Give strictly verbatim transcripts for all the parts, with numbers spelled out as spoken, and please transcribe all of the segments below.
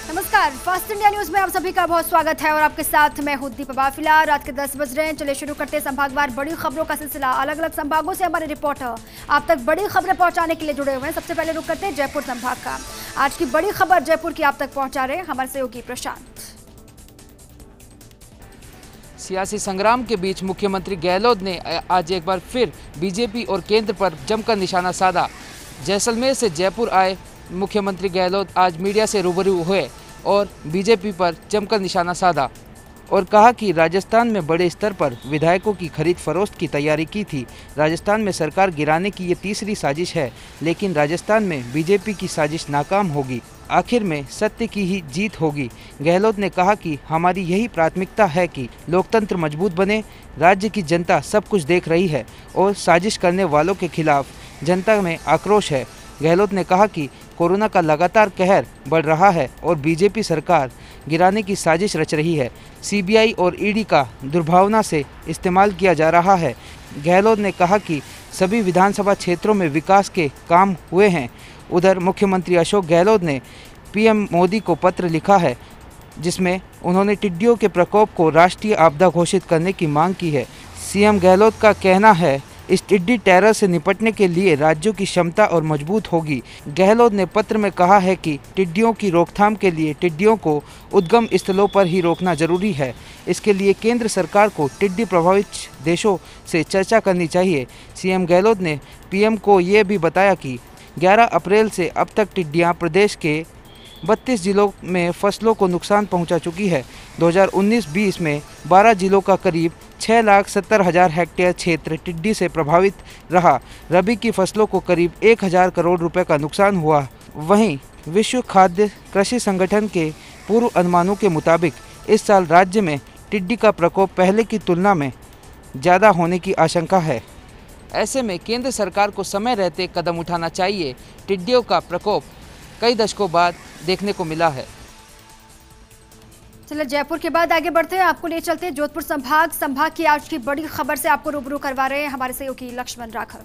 नमस्कार, fast India news में आप सभी का बहुत स्वागत है और आपके साथ मैं हूं दीपा। फिलहाल रात के दस बज रहे हैं। चलिए शुरू करते हैं संभागवार बड़ी खबरों का सिलसिला। अलग अलग संभागों से हमारे रिपोर्टर आप तक बड़ी खबरें पहुंचाने के लिए जुड़े हुए हैं। सबसे पहले रुक करते हैं जयपुर संभाग का। आज की बड़ी खबर जयपुर की आप तक पहुंचा रहे हैं हमारे सहयोगी प्रशांत। सियासी संग्राम के बीच मुख्यमंत्री गहलोत ने आज एक बार फिर बीजेपी और केंद्र पर जमकर निशाना साधा। जैसलमेर से जयपुर आए मुख्यमंत्री गहलोत आज मीडिया से रूबरू हुए और बीजेपी पर जमकर निशाना साधा और कहा कि राजस्थान में बड़े स्तर पर विधायकों की खरीद फरोख्त की तैयारी की थी। राजस्थान में सरकार गिराने की ये तीसरी साजिश है, लेकिन राजस्थान में बीजेपी की साजिश नाकाम होगी। आखिर में सत्य की ही जीत होगी। गहलोत ने कहा कि हमारी यही प्राथमिकता है कि लोकतंत्र मजबूत बने। राज्य की जनता सब कुछ देख रही है और साजिश करने वालों के खिलाफ जनता में आक्रोश है। गहलोत ने कहा कि कोरोना का लगातार कहर बढ़ रहा है और बीजेपी सरकार गिराने की साजिश रच रही है। सीबीआई और ईडी का दुर्भावना से इस्तेमाल किया जा रहा है। गहलोत ने कहा कि सभी विधानसभा क्षेत्रों में विकास के काम हुए हैं। उधर मुख्यमंत्री अशोक गहलोत ने पीएम मोदी को पत्र लिखा है, जिसमें उन्होंने टिड्डियों के प्रकोप को राष्ट्रीय आपदा घोषित करने की मांग की है। सीएम गहलोत का कहना है, इस टिड्डी टेरर से निपटने के लिए राज्यों की क्षमता और मजबूत होगी। गहलोत ने पत्र में कहा है कि टिड्डियों की रोकथाम के लिए टिड्डियों को उद्गम स्थलों पर ही रोकना जरूरी है। इसके लिए केंद्र सरकार को टिड्डी प्रभावित देशों से चर्चा करनी चाहिए। सीएम गहलोत ने पीएम को ये भी बताया कि ग्यारह अप्रैल से अब तक टिड्डियाँ प्रदेश के बत्तीस जिलों में फसलों को नुकसान पहुंचा चुकी है। दो हज़ार उन्नीस बीस में बारह जिलों का करीब छः लाख सत्तर हज़ार हेक्टेयर क्षेत्र टिड्डी से प्रभावित रहा। रबी की फसलों को करीब एक हज़ार करोड़ रुपए का नुकसान हुआ। वहीं विश्व खाद्य कृषि संगठन के पूर्व अनुमानों के मुताबिक इस साल राज्य में टिड्डी का प्रकोप पहले की तुलना में ज़्यादा होने की आशंका है। ऐसे में केंद्र सरकार को समय रहते कदम उठाना चाहिए। टिड्डियों का प्रकोप कई दशकों बाद देखने को मिला है। चलिए जयपुर के बाद आगे बढ़ते हैं, आपको ले चलते हैं जोधपुर संभाग। संभाग की आज की बड़ी खबर से आपको रूबरू करवा रहे हैं हमारे सहयोगी लक्ष्मण राघव।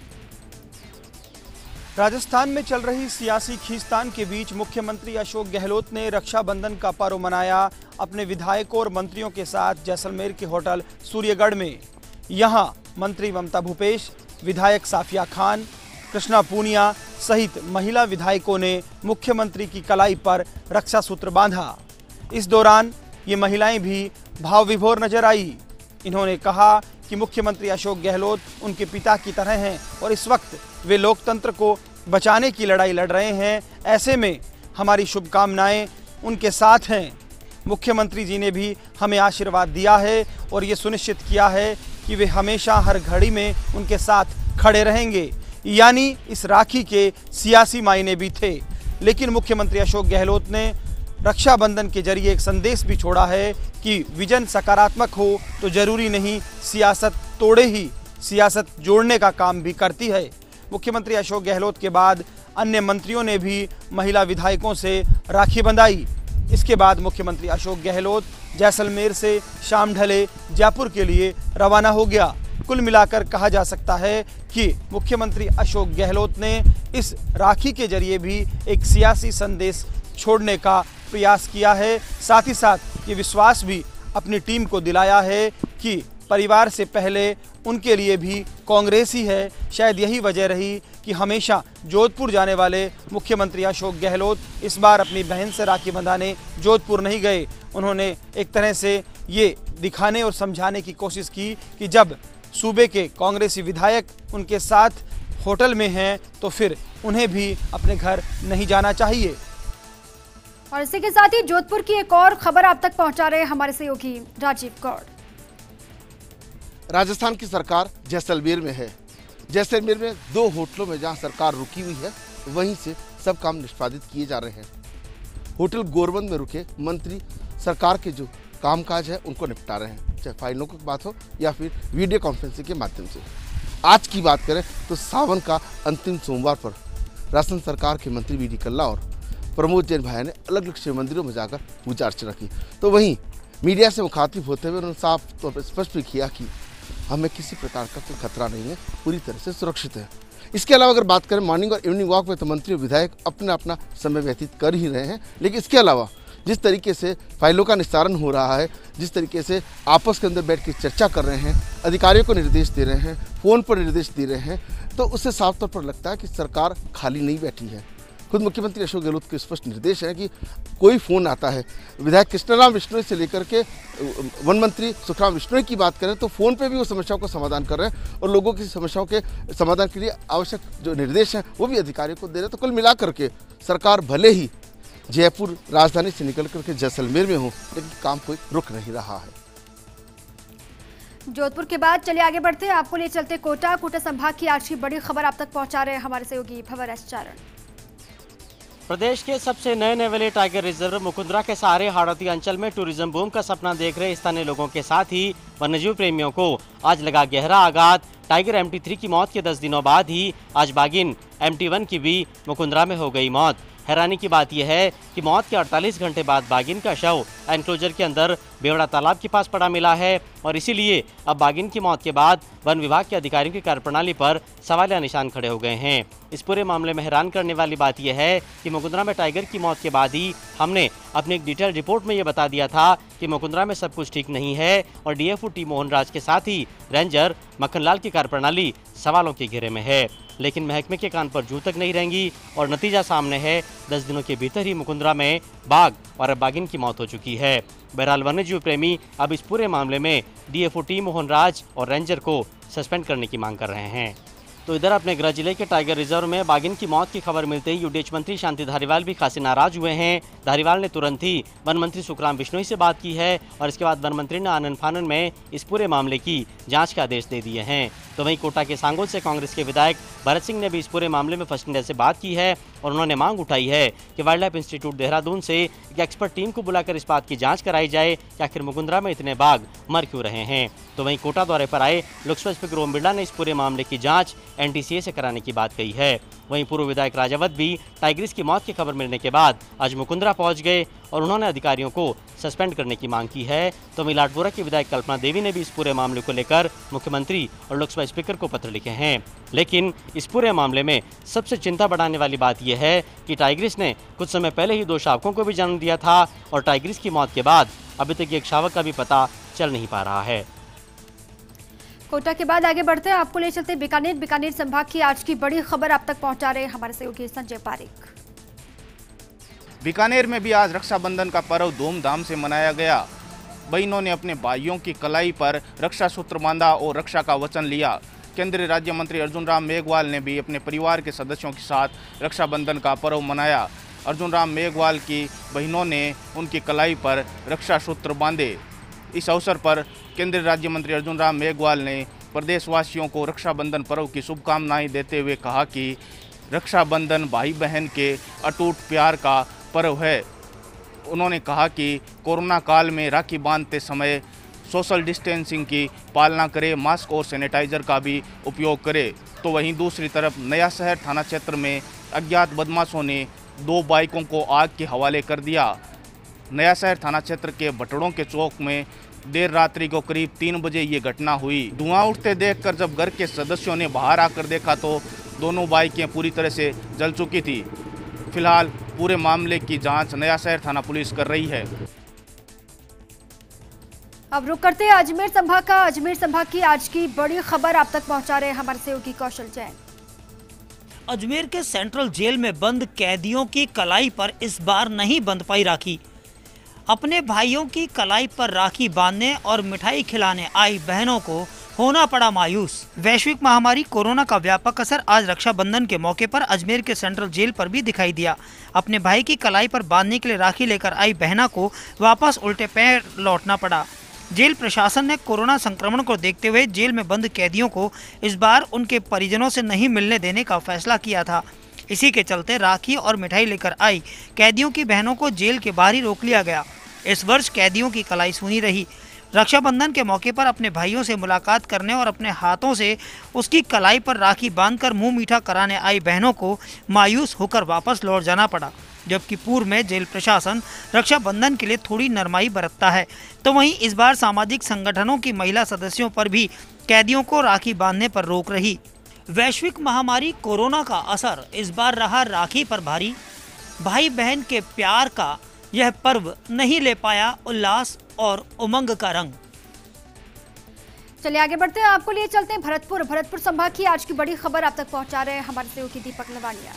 राजस्थान में चल रही सियासी खींचतान के बीच मुख्यमंत्री अशोक गहलोत ने रक्षाबंधन का पर्व मनाया अपने विधायकों और मंत्रियों के साथ जैसलमेर के होटल सूर्यगढ़ में। यहां मंत्री ममता भूपेश, विधायक साफिया खान, कृष्णा पूनिया सहित महिला विधायकों ने मुख्यमंत्री की कलाई पर रक्षा सूत्र बांधा। इस दौरान ये महिलाएं भी भाव विभोर नजर आई। इन्होंने कहा कि मुख्यमंत्री अशोक गहलोत उनके पिता की तरह हैं और इस वक्त वे लोकतंत्र को बचाने की लड़ाई लड़ रहे हैं। ऐसे में हमारी शुभकामनाएं उनके साथ हैं। मुख्यमंत्री जी ने भी हमें आशीर्वाद दिया है और ये सुनिश्चित किया है कि वे हमेशा हर घड़ी में उनके साथ खड़े रहेंगे। यानी इस राखी के सियासी मायने भी थे, लेकिन मुख्यमंत्री अशोक गहलोत ने रक्षाबंधन के जरिए एक संदेश भी छोड़ा है कि विजन सकारात्मक हो तो जरूरी नहीं सियासत तोड़े ही, सियासत जोड़ने का काम भी करती है। मुख्यमंत्री अशोक गहलोत के बाद अन्य मंत्रियों ने भी महिला विधायकों से राखी बंधाई। इसके बाद मुख्यमंत्री अशोक गहलोत जैसलमेर से शाम ढले जयपुर के लिए रवाना हो गया। कुल मिलाकर कहा जा सकता है कि मुख्यमंत्री अशोक गहलोत ने इस राखी के जरिए भी एक सियासी संदेश छोड़ने का प्रयास किया है। साथ ही साथ ये विश्वास भी अपनी टीम को दिलाया है कि परिवार से पहले उनके लिए भी कांग्रेस ही है। शायद यही वजह रही कि हमेशा जोधपुर जाने वाले मुख्यमंत्री अशोक गहलोत इस बार अपनी बहन से राखी बंधाने जोधपुर नहीं गए। उन्होंने एक तरह से ये दिखाने और समझाने की कोशिश की कि जब सूबे के कांग्रेसी विधायक उनके साथ होटल में हैं तो फिर उन्हें भी अपने घर नहीं जाना चाहिए। और इसी के साथ ही जोधपुर की एक और खबर आप तक पहुंचा रहे हैं हमारे सहयोगी राजीव गौड़। राजस्थान की सरकार जैसलमेर में है। जैसलमेर में दो होटलों में जहां सरकार रुकी हुई है, वहीं से सब काम निष्पादित किए जा रहे हैं। होटल गोरबंद में रुके मंत्री सरकार के जो कामकाज है उनको निपटा रहे हैं, चाहे फाइलों की बात हो या फिर वीडियो कॉन्फ्रेंसिंग के माध्यम से। आज की बात करें तो सावन का अंतिम सोमवार पर राजस्थान सरकार के मंत्री वी डी कल्ला और प्रमोद जैन भाई ने अलग अलग शिव मंदिरों में जाकर पूजा अर्चना की। तो वहीं मीडिया से मुखातिब होते हुए उन्होंने साफ तौर पर स्पष्ट भी किया कि हमें किसी प्रकार का कोई खतरा नहीं है, पूरी तरह से सुरक्षित है। इसके अलावा अगर बात करें मॉर्निंग और इवनिंग वॉक में, तो मंत्री और विधायक अपना अपना समय व्यतीत कर ही रहे हैं। लेकिन इसके अलावा जिस तरीके से फाइलों का निस्तारण हो रहा है, जिस तरीके से आपस के अंदर बैठ के चर्चा कर रहे हैं, अधिकारियों को निर्देश दे रहे हैं, फ़ोन पर निर्देश दे रहे हैं, तो उससे साफ तौर पर लगता है कि सरकार खाली नहीं बैठी है। खुद मुख्यमंत्री अशोक गहलोत के स्पष्ट निर्देश है कि कोई फ़ोन आता है, विधायक कृष्णराम बिश्नोई से लेकर के वन मंत्री सुखराम बिश्नोई की बात करें, तो फ़ोन पे भी वो समस्याओं का समाधान कर रहे हैं और लोगों की समस्याओं के समाधान के लिए आवश्यक जो निर्देश हैं वो भी अधिकारियों को दे रहे हैं। तो कुल मिला करके सरकार भले ही जयपुर राजधानी से निकल करके जैसलमेर में हो, लेकिन काम कोई रुक नहीं रहा है। जोधपुर के बाद चलिए आगे बढ़ते हैं, आपको ले चलते कोटा। कोटा संभाग की आज की बड़ी खबर आप तक पहुंचा रहे हैं हमारे सहयोगी भवर एस चारण। प्रदेश के सबसे नए नए वाले टाइगर रिजर्व मुकुंदरा के सहारे हाड़ौती अंचल में टूरिज्म बूम का सपना देख रहे स्थानीय लोगों के साथ ही वन्यजीव प्रेमियों को आज लगा गहरा आघात। टाइगर एम टी थ्री की मौत के दस दिनों बाद ही आज बागिन एम टी वन की भी मुकुंदरा में हो गई मौत। हैरानी की बात यह है कि मौत के अड़तालीस घंटे बाद बागिन का शव एनक्लोजर के अंदर बेवड़ा तालाब के पास पड़ा मिला है और इसीलिए अब बागिन की मौत के बाद वन विभाग के अधिकारियों की कार्यप्रणाली पर सवालिया निशान खड़े हो गए हैं। इस पूरे मामले में हैरान करने वाली बात यह है कि मुकुंदरा में टाइगर की मौत के बाद ही हमने अपनी एक डिटेल रिपोर्ट में ये बता दिया था कि मुकुंदरा में सब कुछ ठीक नहीं है और D F O T Mohan Raj के साथ ही रेंजर मक्खनलाल की कार्यप्रणाली सवालों के घेरे में है। लेकिन महकमे के कान पर जू तक नहीं रहेंगी और नतीजा सामने है, दस दिनों के भीतर ही मुकुंदरा में बाघ और बाघिन की मौत हो चुकी है। बहरहाल वन्यजीव प्रेमी अब इस पूरे मामले में D F O T Mohan Raj और रेंजर को सस्पेंड करने की मांग कर रहे हैं। तो इधर अपने गृह जिले के टाइगर रिजर्व में बाघिन की मौत की खबर मिलते ही यूडीएच मंत्री शांति धारीवाल भी खासे नाराज हुए हैं। धारीवाल ने तुरंत ही वन मंत्री सुखराम बिश्नोई से बात की है और इसके बाद वन मंत्री ने आनन फानन में इस पूरे मामले की जांच के आदेश दे दिए हैं। तो वहीं कोटा के सांगोल से कांग्रेस के विधायक भरत सिंह ने भी इस पूरे मामले में फर्स्ट इंडिया से बात की है और उन्होंने मांग उठाई है कि वाइल्ड लाइफ इंस्टीट्यूट देहरादून से एक एक्सपर्ट टीम को बुलाकर इस बात की जांच कराई जाए कि आखिर मुकुंदरा में इतने बाघ मर क्यों रहे हैं। तो वहीं कोटा दौरे पर आए लोकसभा स्पीकर ओम बिरला ने इस पूरे मामले की जांच एन टी सी ए से कराने की बात कही है। वहीं पूर्व विधायक राजावत भी टाइग्रिस की मौत की खबर मिलने के बाद आज मुकुंदरा पहुंच गए और उन्होंने अधिकारियों को सस्पेंड करने की मांग की है। तो मिलाटपुरा की विधायक कल्पना देवी ने भी इस पूरे मामले को लेकर मुख्यमंत्री और लोकसभा स्पीकर को पत्र लिखे हैं। लेकिन इस पूरे मामले में सबसे चिंता बढ़ाने वाली बात यह है कि टाइग्रिस ने कुछ समय पहले ही दो शावकों को भी जन्म दिया था और टाइग्रिस की मौत के बाद अभी तक एक शावक का भी पता चल नहीं पा रहा है। कोटा के बाद आगे बढ़ते हैं, आपको ले चलते बीकानेर। बीकानेर संभाग की आज की बड़ी खबर आप तक पहुंचा रहे हैं हमारे सहयोगी संजय पारिक। बीकानेर में भी आज रक्षाबंधन का पर्व धूमधाम से मनाया गया। बहनों ने अपने भाइयों की कलाई पर रक्षा सूत्र बांधा और रक्षा का वचन लिया। केंद्रीय राज्य मंत्री अर्जुन राम मेघवाल ने भी अपने परिवार के सदस्यों के साथ रक्षाबंधन का पर्व मनाया। अर्जुन राम मेघवाल की बहनों ने उनकी कलाई पर रक्षा सूत्र बांधे। इस अवसर पर केंद्रीय राज्य मंत्री अर्जुन राम मेघवाल ने प्रदेशवासियों को रक्षाबंधन पर्व की शुभकामनाएं देते हुए कहा कि रक्षाबंधन भाई बहन के अटूट प्यार का पर्व है। उन्होंने कहा कि कोरोना काल में राखी बांधते समय सोशल डिस्टेंसिंग की पालना करें, मास्क और सैनिटाइजर का भी उपयोग करें। तो वहीं दूसरी तरफ नया शहर थाना क्षेत्र में अज्ञात बदमाशों ने दो बाइकों को आग के हवाले कर दिया। नया शहर थाना क्षेत्र के भटड़ों के चौक में देर रात्रि को करीब तीन बजे ये घटना हुई। धुआं उठते देखकर जब घर के सदस्यों ने बाहर आकर देखा तो दोनों बाइकें पूरी तरह से जल चुकी थी। फिलहाल पूरे मामले की जांच नया शहर थाना पुलिस कर रही है। अब रुक करते हैं अजमेर संभाग का। अजमेर संभाग की आज की बड़ी खबर आप तक पहुंचा रहे हैं हमारे सहयोगी कौशल जैन। अजमेर के सेंट्रल जेल में बंद कैदियों की कलाई पर इस बार नहीं बंध पाई राखी। अपने भाइयों की कलाई पर राखी बांधने और मिठाई खिलाने आई बहनों को होना पड़ा मायूस। वैश्विक महामारी कोरोना का व्यापक असर आज रक्षाबंधन के मौके पर अजमेर के सेंट्रल जेल पर भी दिखाई दिया। अपने भाई की कलाई पर बांधने के लिए राखी लेकर आई बहना को वापस उल्टे पैर लौटना पड़ा। जेल प्रशासन ने कोरोना संक्रमण को देखते हुए जेल में बंद कैदियों को इस बार उनके परिजनों से नहीं मिलने देने का फैसला किया था। इसी के चलते राखी और मिठाई लेकर आई कैदियों की बहनों को जेल के बाहर ही रोक लिया गया। इस वर्ष कैदियों की कलाई सूनी रही। रक्षाबंधन के मौके पर अपने भाइयों से मुलाकात करने और अपने हाथों से उसकी कलाई पर राखी बांधकर मुंह मीठा कराने आई बहनों को मायूस होकर वापस लौट जाना पड़ा। जबकि पूर्व में जेल प्रशासन रक्षाबंधन के लिए थोड़ी नरमाई बरतता है, तो वहीं इस बार सामाजिक संगठनों की महिला सदस्यों पर भी कैदियों को राखी बांधने पर रोक रही। वैश्विक महामारी कोरोना का असर इस बार रहा राखी पर भारी। भाई बहन के प्यार का यह पर्व नहीं ले पाया उल्लास और उमंग का रंग। चलिए आगे बढ़ते हैं, आपको लिए चलते हैं भरतपुर। भरतपुर संभाग की आज की बड़ी खबर आप तक पहुंचा रहे हैं हमारे सहयोगी दीपक लवानिया।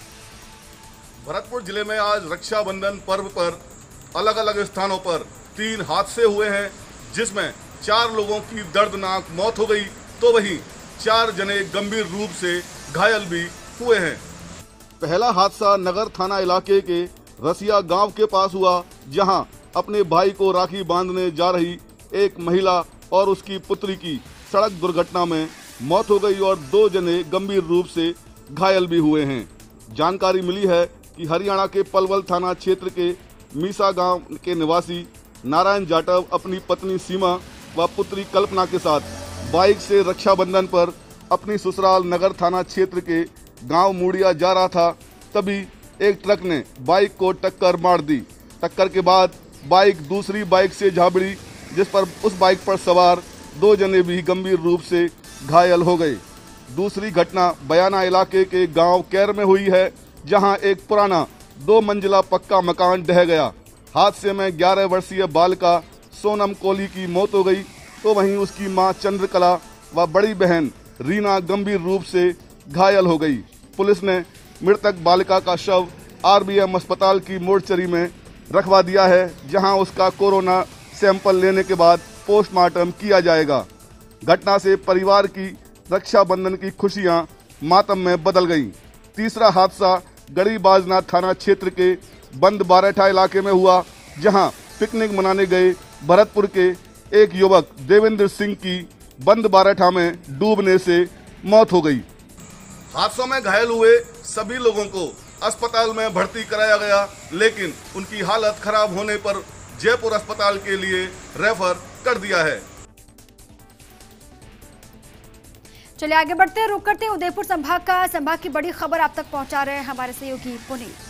भरतपुर जिले में आज रक्षाबंधन पर्व पर अलग अलग स्थानों पर तीन हादसे हुए हैं, जिसमें चार लोगों की दर्दनाक मौत हो गई तो वहीं चार जने गंभीर रूप से घायल भी हुए हैं। पहला हादसा नगर थाना इलाके के रसिया गांव के पास हुआ, जहां अपने भाई को राखी बांधने जा रही एक महिला और उसकी पुत्री की सड़क दुर्घटना में मौत हो गई और दो जने गंभीर रूप से घायल भी हुए हैं। जानकारी मिली है कि हरियाणा के पलवल थाना क्षेत्र के मीसा गांव के निवासी नारायण जाटव अपनी पत्नी सीमा व पुत्री कल्पना के साथ बाइक से रक्षाबंधन पर अपनी ससुराल नगर थाना क्षेत्र के गांव मुड़िया जा रहा था। तभी एक ट्रक ने बाइक को टक्कर मार दी। टक्कर के बाद बाइक दूसरी बाइक से जा भिड़ी, जिस पर उस बाइक पर सवार दो जने भी गंभीर रूप से घायल हो गए। दूसरी घटना बयाना इलाके के गांव कैर में हुई है, जहां एक पुराना दो मंजिला पक्का मकान ढह गया। हादसे में ग्यारह वर्षीय बालिका सोनम कोली की मौत हो गई तो वहीं उसकी मां चंद्रकला व बड़ी बहन रीना गंभीर रूप से घायल हो गई। पुलिस ने मृतक बालिका का शव आरबीएम अस्पताल की मोर्चरी में रखवा दिया है, जहां उसका कोरोना सैंपल लेने के बाद पोस्टमार्टम किया जाएगा। घटना से परिवार की रक्षाबंधन की खुशियां मातम में बदल गईं। तीसरा हादसा गड़ी बाजनाथ थाना क्षेत्र के बंद बारेठा इलाके में हुआ, जहां पिकनिक मनाने गए भरतपुर के एक युवक देवेंद्र सिंह की बंद बारेठा में डूबने से मौत हो गई। हादसों में घायल हुए सभी लोगों को अस्पताल में भर्ती कराया गया, लेकिन उनकी हालत खराब होने पर जयपुर अस्पताल के लिए रेफर कर दिया है। चलिए आगे बढ़ते हैं, रुक करते हैं उदयपुर संभाग का। संभाग की बड़ी खबर आप तक पहुंचा रहे हैं हमारे सहयोगी पुनीत।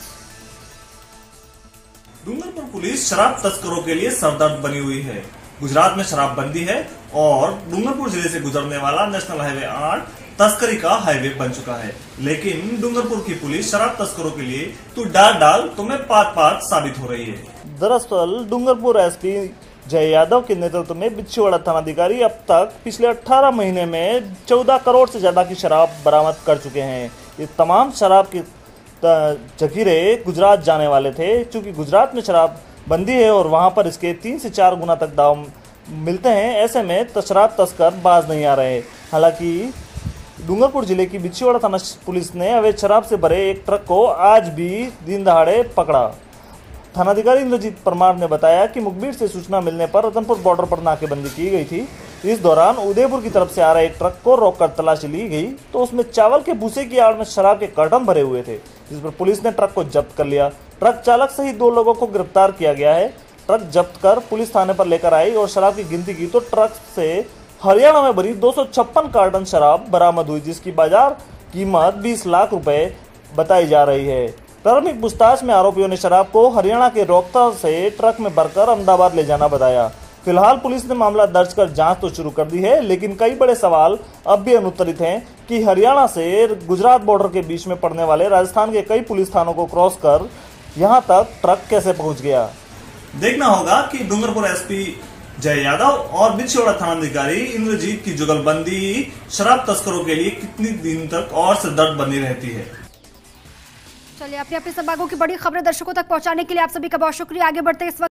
डूंगरपुर पुलिस शराब तस्करों के लिए सरदर्द बनी हुई है। गुजरात में शराबबंदी है और डूंगरपुर जिले से गुजरने वाला नेशनल हाईवे आठ तस्करी का हाईवे बन चुका है, लेकिन डूंगरपुर की पुलिस शराब तस्करों के लिए तू डाल डाल तुम्हें पात पात साबित हो रही है। दरअसल डूंगरपुर एसपी जय यादव के नेतृत्व में बिच्छीवाड़ा थानाधिकारी अब तक पिछले अठारह महीने में चौदह करोड़ से ज्यादा की शराब बरामद कर चुके हैं। ये तमाम शराब के जखीरे गुजरात जाने वाले थे। चूंकि गुजरात में शराब बंदी है और वहां पर इसके तीन से चार गुना तक दाम मिलते हैं, ऐसे में शराब तस्कर बाज नहीं आ रहे। हालांकि डूंगरपुर जिले की बिच्छीवाड़ा थाना पुलिस ने अवैध शराब से भरे एक ट्रक को आज भी दिन दहाड़े पकड़ा। थानाधिकारी इंद्रजीत परमार ने बताया कि मुखबिर से सूचना मिलने पर रतनपुर बॉर्डर पर नाकेबंदी की गई थी। इस दौरान उदयपुर की तरफ से आ रहे एक ट्रक को रोककर तलाशी ली गई तो उसमें चावल के भूसे की आड़ में शराब के कार्टन भरे हुए थे, जिस पर पुलिस ने ट्रक को जब्त कर लिया। ट्रक चालक सहित दो लोगों को गिरफ्तार किया गया है। ट्रक जब्त कर पुलिस थाने पर लेकर आई और शराब की गिनती की तो ट्रक से हरियाणा में भरी दो सौ छप्पन कार्टन शराब बरामद हुई, जिसकी बाजार कीमत बीस लाख रुपए बताई जा रही है। प्रारंभिक पूछताछ में आरोपियों ने शराब को हरियाणा के रोहतक से ट्रक में भरकर अहमदाबाद ले जाना बताया। फिलहाल पुलिस ने मामला दर्ज कर जांच तो शुरू कर दी है, लेकिन कई बड़े सवाल अब भी अनुत्तरित हैं कि हरियाणा से गुजरात बॉर्डर के बीच में पड़ने वाले राजस्थान के कई पुलिस थानों को क्रॉस कर यहां तक ट्रक कैसे पहुंच गया। देखना होगा कि डूंगरपुर एसपी जय यादव और बिच्छीवाड़ा थानाधिकारी इंद्रजीत की जुगलबंदी शराब तस्करों के लिए कितनी दिन तक और सिरदर्द बनी रहती है। चलिए अपने अपने संभागों की बड़ी खबरें दर्शकों तक पहुंचाने के लिए आप सभी का बहुत शुक्रिया। आगे बढ़ते इस वक्त